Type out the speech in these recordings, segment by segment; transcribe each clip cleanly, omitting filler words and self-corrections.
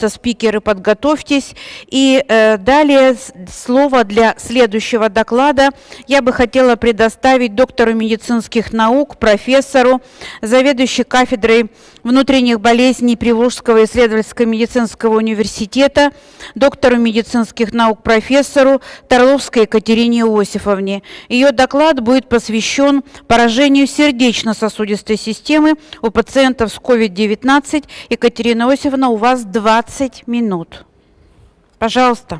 Пожалуйста, спикеры, подготовьтесь. И далее слово для следующего доклада я бы хотела предоставить доктору медицинских наук, профессору, заведующей кафедрой внутренних болезней Приволжского исследовательского медицинского университета, доктору медицинских наук, профессору Торловской Екатерине Иосифовне. Ее доклад будет посвящен поражению сердечно-сосудистой системы у пациентов с COVID-19. Екатерина Иосифовна, у вас 20 минут. Пожалуйста.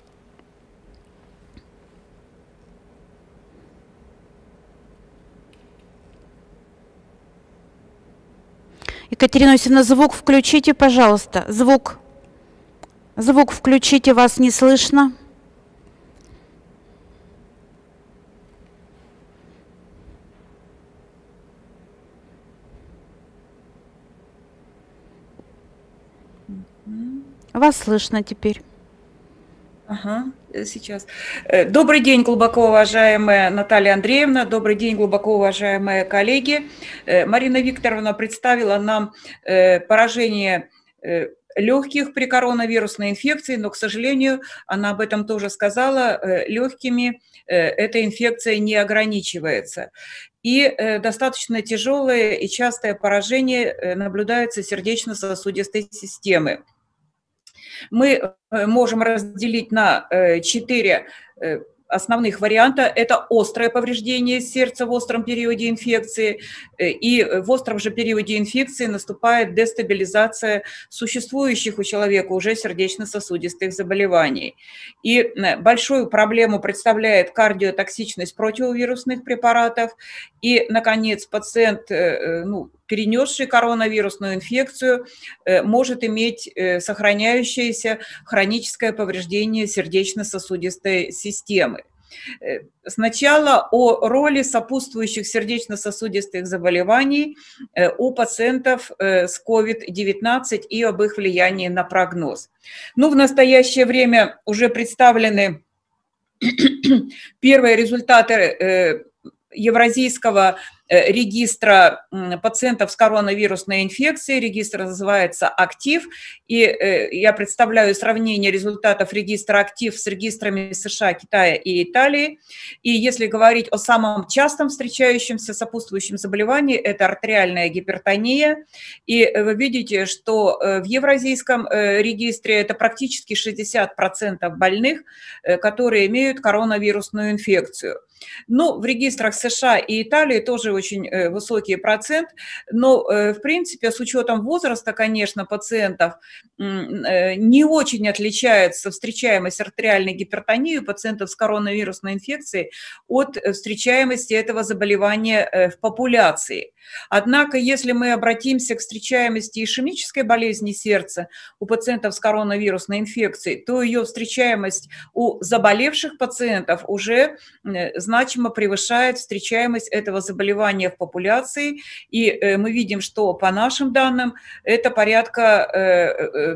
Екатерина Иосифовна, звук включите, пожалуйста. Звук. Звук включите, вас не слышно. Вас слышно теперь. Ага, сейчас. Добрый день, глубоко уважаемая Наталья Андреевна, добрый день, глубоко уважаемые коллеги. Марина Викторовна представила нам поражение легких при коронавирусной инфекции, но, к сожалению, она об этом тоже сказала, легкими эта инфекция не ограничивается. И достаточно тяжелое и частое поражение наблюдается сердечно-сосудистой системы. Мы можем разделить на 4 основных варианта. Это острое повреждение сердца в остром периоде инфекции. И в остром же периоде инфекции наступает дестабилизация существующих у человека уже сердечно-сосудистых заболеваний. И большую проблему представляет кардиотоксичность противовирусных препаратов. И, наконец, пациент, перенесший коронавирусную инфекцию, может иметь сохраняющееся хроническое повреждение сердечно-сосудистой системы. Сначала о роли сопутствующих сердечно-сосудистых заболеваний у пациентов с COVID-19 и об их влиянии на прогноз. В настоящее время уже представлены первые результаты Евразийского регистра пациентов с коронавирусной инфекцией. Регистр называется «Актив». И я представляю сравнение результатов регистра «Актив» с регистрами США, Китая и Италии. И если говорить о самом частом встречающемся сопутствующем заболевании, это артериальная гипертония. И вы видите, что в Евразийском регистре это практически 60% больных, которые имеют коронавирусную инфекцию. В регистрах США и Италии тоже очень высокий процент, но, в принципе, с учетом возраста, конечно, пациентов не очень отличается встречаемость артериальной гипертонии у пациентов с коронавирусной инфекцией от встречаемости этого заболевания в популяции. Однако, если мы обратимся к встречаемости ишемической болезни сердца у пациентов с коронавирусной инфекцией, то ее встречаемость у заболевших пациентов уже значимо превышает встречаемость этого заболевания в популяции. И мы видим, что по нашим данным это порядка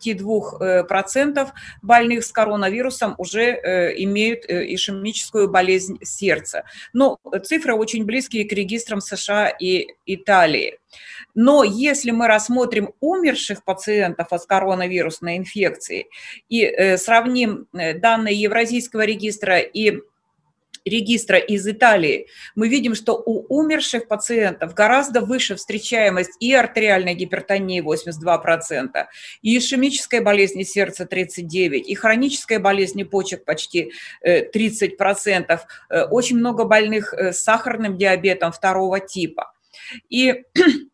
22% больных с коронавирусом уже имеют ишемическую болезнь сердца. Но цифры очень близкие к регистрам США и Италии. Но если мы рассмотрим умерших пациентов от коронавирусной инфекции и сравним данные Евразийского регистра и регистра из Италии, мы видим, что у умерших пациентов гораздо выше встречаемость и артериальной гипертонии 82%, и ишемической болезни сердца 39%, и хронической болезни почек почти 30%. Очень много больных с сахарным диабетом 2 типа. И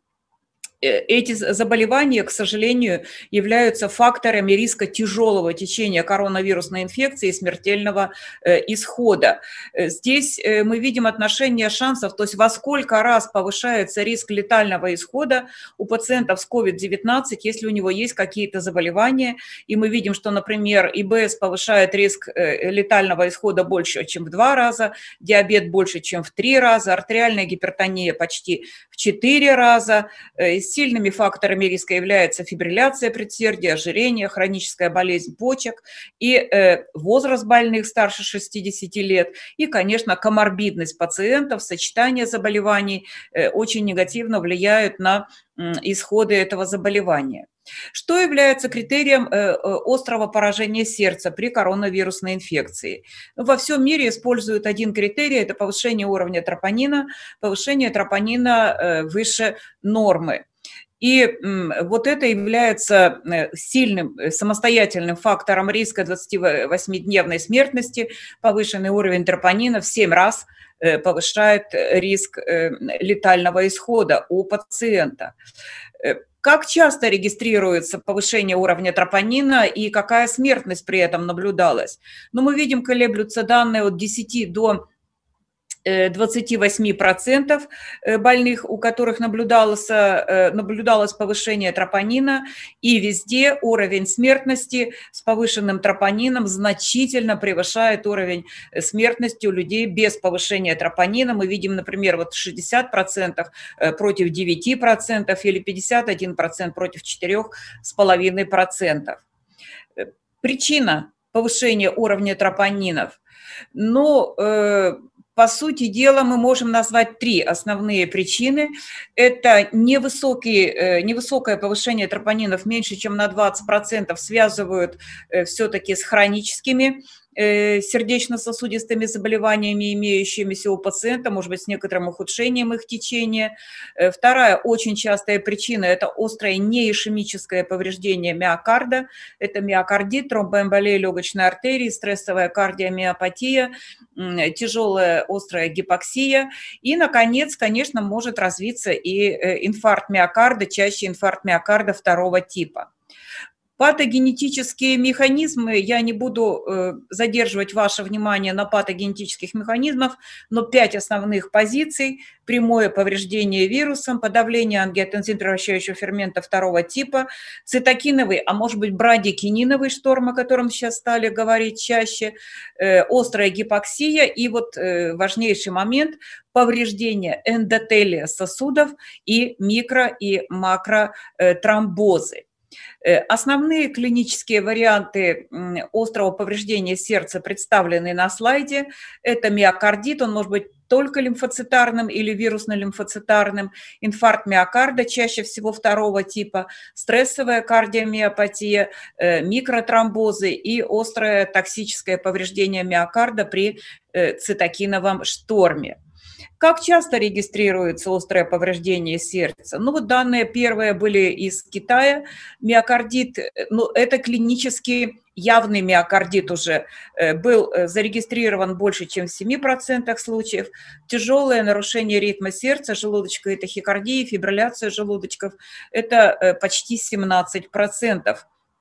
эти заболевания, к сожалению, являются факторами риска тяжелого течения коронавирусной инфекции и смертельного исхода. Здесь мы видим отношение шансов, то есть во сколько раз повышается риск летального исхода у пациентов с COVID-19, если у него есть какие-то заболевания. И мы видим, что, например, ИБС повышает риск летального исхода больше, чем в 2 раза, диабет больше, чем в 3 раза, артериальная гипертония почти в 4 раза. Сильными факторами риска являются фибрилляция предсердия, ожирение, хроническая болезнь почек и возраст больных старше 60 лет. И, конечно, коморбидность пациентов, сочетание заболеваний очень негативно влияют на исходы этого заболевания. Что является критерием острого поражения сердца при коронавирусной инфекции? Во всем мире используют один критерий – это повышение уровня повышение тропонина выше нормы. И вот это является сильным самостоятельным фактором риска 28-дневной смертности. Повышенный уровень тропонина в 7 раз повышает риск летального исхода у пациента. Как часто регистрируется повышение уровня тропонина и какая смертность при этом наблюдалась? Ну, мы видим, колеблются данные от 10 до 28% больных, у которых наблюдалось повышение тропонина, и везде уровень смертности с повышенным тропонином значительно превышает уровень смертности у людей без повышения тропонина. Мы видим, например, вот 60% против 9% или 51% против 4,5%. Причина повышения уровня тропонинов. Ну, по сути дела, мы можем назвать 3 основные причины. Это невысокое повышение тропонинов меньше, чем на 20%, связывают все-таки с хроническими сердечно-сосудистыми заболеваниями, имеющимися у пациента, может быть, с некоторым ухудшением их течения. Вторая очень частая причина – это острое неишемическое повреждение миокарда. Это миокардит, тромбоэмболия легочной артерии, стрессовая кардиомиопатия, тяжелая острая гипоксия. И, наконец, конечно, может развиться и инфаркт миокарда, чаще инфаркт миокарда 2-го типа. Патогенетические механизмы, я не буду задерживать ваше внимание на патогенетических механизмах, но 5 основных позиций: прямое повреждение вирусом, подавление ангиотензин-превращающего фермента 2-го типа, цитокиновый, а может быть брадикининовый шторм, о котором сейчас стали говорить чаще, острая гипоксия и вот важнейший момент – повреждение эндотелия сосудов и микро- и макротромбозы. Основные клинические варианты острого повреждения сердца представлены на слайде. Это миокардит, он может быть только лимфоцитарным или вирусно-лимфоцитарным, инфаркт миокарда, чаще всего 2-го типа, стрессовая кардиомиопатия, микротромбозы и острое токсическое повреждение миокарда при цитокиновом шторме. Как часто регистрируется острое повреждение сердца? Ну, вот данные первые были из Китая. Миокардит, ну, это клинически явный миокардит уже был зарегистрирован больше, чем в 7% случаев. Тяжелое нарушение ритма сердца, желудочковая тахикардия, фибрилляция желудочков – это почти 17%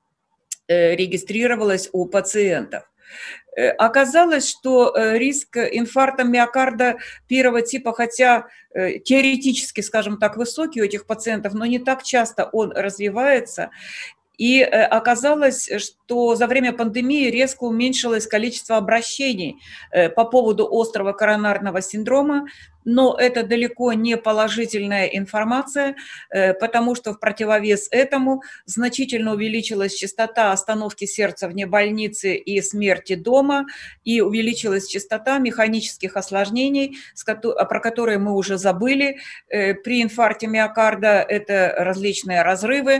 регистрировалось у пациентов. Оказалось, что риск инфаркта миокарда 1-го типа, хотя теоретически, скажем так, высокий у этих пациентов, но не так часто он развивается. И оказалось, что за время пандемии резко уменьшилось количество обращений по поводу острого коронарного синдрома, но это далеко не положительная информация, потому что в противовес этому значительно увеличилась частота остановки сердца вне больницы и смерти дома, и увеличилась частота механических осложнений, про которые мы уже забыли. При инфаркте миокарда это различные разрывы,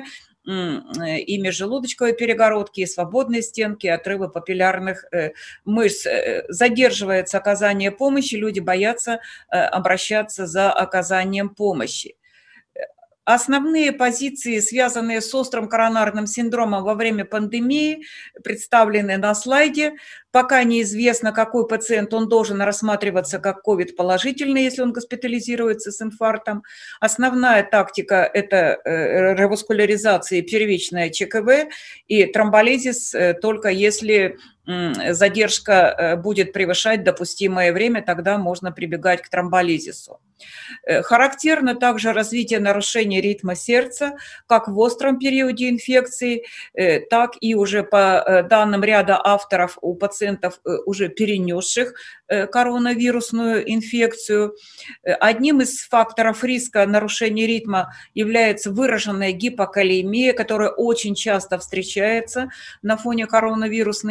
и межжелудочковой перегородки, и свободные стенки, отрывы папиллярных мышц. Задерживается оказание помощи, люди боятся обращаться за оказанием помощи. Основные позиции, связанные с острым коронарным синдромом во время пандемии, представлены на слайде. Пока неизвестно, какой пациент, он должен рассматриваться как COVID-положительный, если он госпитализируется с инфарктом. Основная тактика – это реваскуляризация и первичная ЧКВ, и тромболизис только если задержка будет превышать допустимое время, тогда можно прибегать к тромболизису. Характерно также развитие нарушения ритма сердца, как в остром периоде инфекции, так и уже по данным ряда авторов у пациентов, уже перенесших коронавирусную инфекцию. Одним из факторов риска нарушения ритма является выраженная гипокалемия, которая очень часто встречается на фоне коронавирусной инфекции.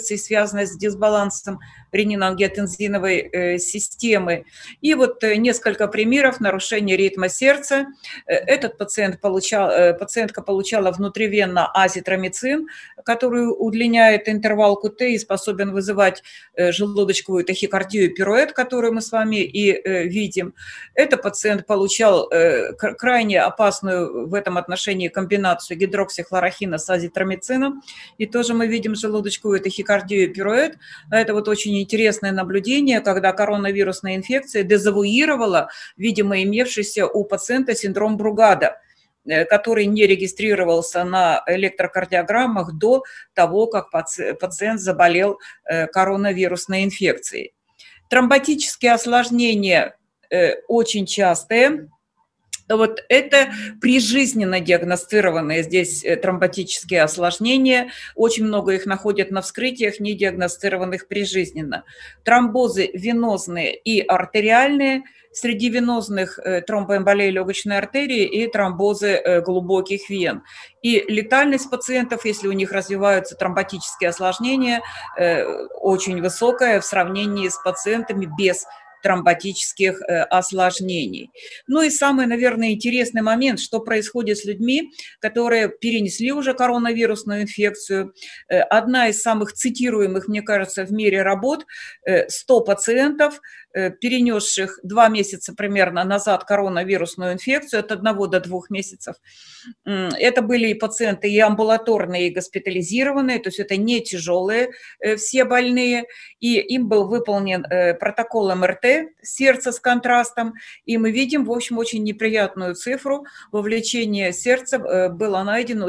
инфекции, связанной с дисбалансом ренин-ангиотензиновой системы. И вот несколько примеров нарушения ритма сердца. Этот пациентка получала внутривенно азитромицин, который удлиняет интервал КТ и способен вызывать желудочковую тахикардию, пируэт, которую мы с вами и видим. Этот пациент получал крайне опасную в этом отношении комбинацию гидроксихлорохина с азитромицином, и тоже мы видим желудочковую тахикардию, пируэт. Это вот очень интересное наблюдение, когда коронавирусная инфекция дезавуировала, видимо, имевшийся у пациента синдром Бругада, который не регистрировался на электрокардиограммах до того, как пациент заболел коронавирусной инфекцией. Тромботические осложнения очень частые. Вот это прижизненно диагностированные здесь тромботические осложнения. Очень много их находят на вскрытиях, не диагностированных прижизненно. Тромбозы венозные и артериальные. Среди венозных тромбоэмболия легочной артерии и тромбозы глубоких вен. И летальность пациентов, если у них развиваются тромботические осложнения, очень высокая в сравнении с пациентами без тромботических осложнений. Ну и самый, наверное, интересный момент, что происходит с людьми, которые перенесли уже коронавирусную инфекцию. Одна из самых цитируемых, мне кажется, в мире работ, 100 пациентов, перенесших 2 месяца примерно назад коронавирусную инфекцию, от 1 до 2 месяцев. Это были и пациенты и амбулаторные, и госпитализированные, то есть это не тяжелые все больные, и им был выполнен протокол МРТ сердца с контрастом, и мы видим, в общем, очень неприятную цифру. Вовлечение сердца было найдено у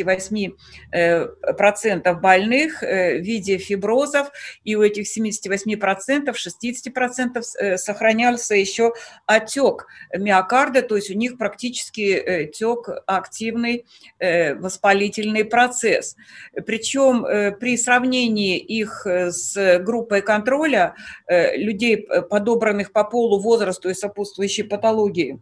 78% больных в виде фиброзов, и у этих 78%, 60% сохранялся еще отек миокарда, то есть у них практически тек активный воспалительный процесс. Причем при сравнении их с группой контроля людей, подобранных по полу, возрасту и сопутствующей патологии,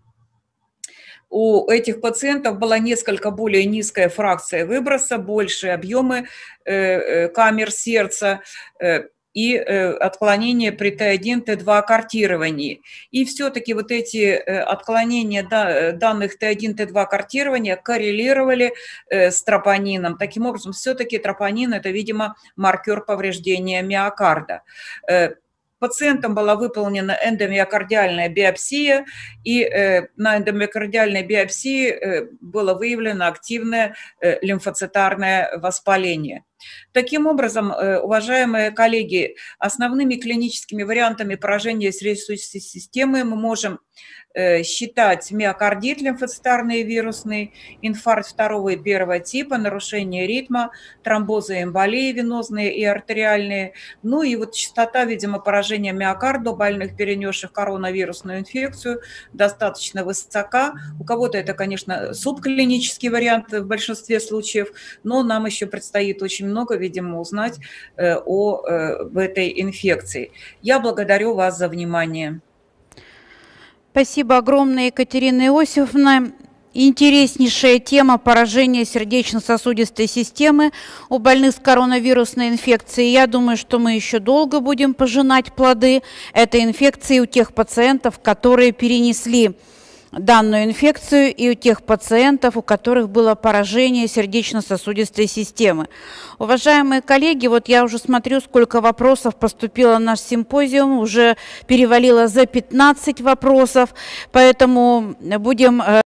у этих пациентов была несколько более низкая фракция выброса, большие объемы камер сердца и отклонения при Т1, Т2 картировании. И все-таки вот эти отклонения данных Т1, Т2 картирования коррелировали с тропонином. Таким образом, все-таки тропонин – это, видимо, маркер повреждения миокарда. Пациентам была выполнена эндомиокардиальная биопсия, и на эндомиокардиальной биопсии было выявлено активное лимфоцитарное воспаление. Таким образом, уважаемые коллеги, основными клиническими вариантами поражения сердечно-сосудистой системы мы можем считать миокардит лимфоцитарный и вирусный, инфаркт 2 и 1 типа, нарушение ритма, тромбозы и эмболии венозные и артериальные. Ну и вот частота, видимо, поражения миокарда у больных, перенесших коронавирусную инфекцию, достаточно высока. У кого-то это, конечно, субклинический вариант в большинстве случаев, но нам еще предстоит очень много, видимо, узнать об этой инфекции. Я благодарю вас за внимание. Спасибо огромное, Екатерина Иосифовна. Интереснейшая тема поражения сердечно-сосудистой системы у больных с коронавирусной инфекцией. Я думаю, что мы еще долго будем пожинать плоды этой инфекции у тех пациентов, которые перенесли данную инфекцию, и у тех пациентов, у которых было поражение сердечно-сосудистой системы. Уважаемые коллеги, вот я уже смотрю, сколько вопросов поступило на наш симпозиум, уже перевалило за 15 вопросов, поэтому будем